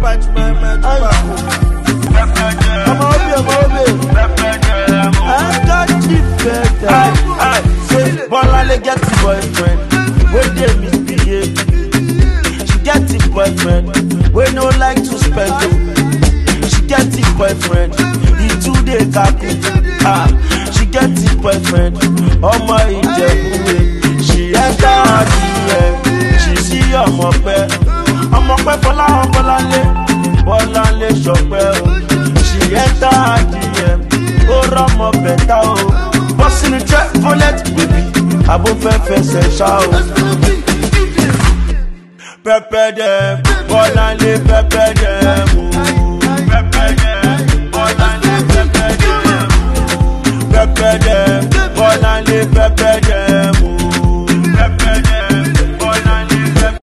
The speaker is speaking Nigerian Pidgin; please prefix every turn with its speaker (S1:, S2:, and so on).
S1: Bolale get the boyfriend, when they misbehave. She get the boyfriend, we no like to spend. She get the boyfriend, he too dey kaku. She get the boyfriend, oh my Ijebu. She enter her DM, she see Omope Bolale Shope. She enter her DM, oh Ramo better oh. Boss in the trap, bullet, baby. I won't face shout. Pepe them, Bolale pepe them. Pepe them, Bolale pepe them. Pepe them, Bolale pepe them.